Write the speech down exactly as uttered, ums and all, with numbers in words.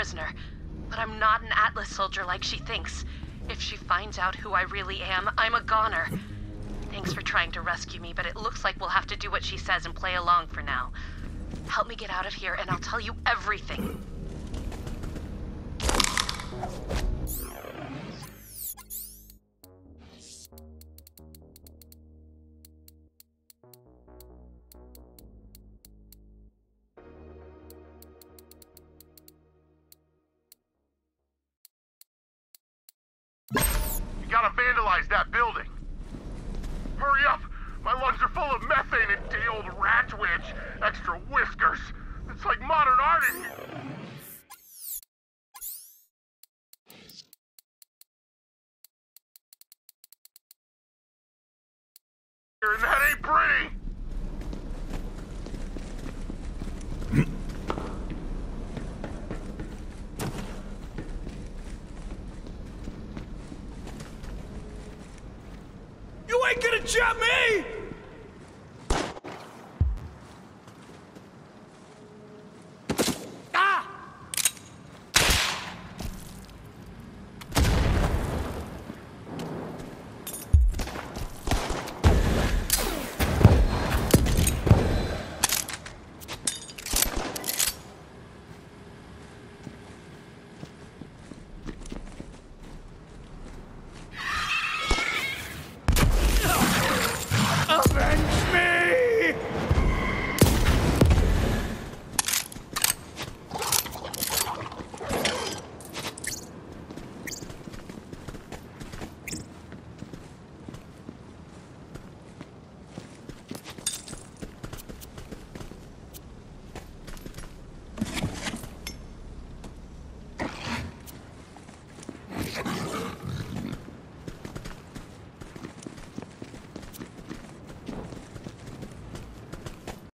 prisoner. But I'm not an Atlas soldier like she thinks. If she finds out who I really am, I'm a goner. Thanks for trying to rescue me, but it looks like we'll have to do what she says and play along for now. Help me get out of here and I'll tell you everything. You gotta vandalize that building. Hurry up! My lungs are full of methane and day old rat witch. Extra whiskers. It's like modern art in here. And that ain't pretty! You ain't gonna jump me!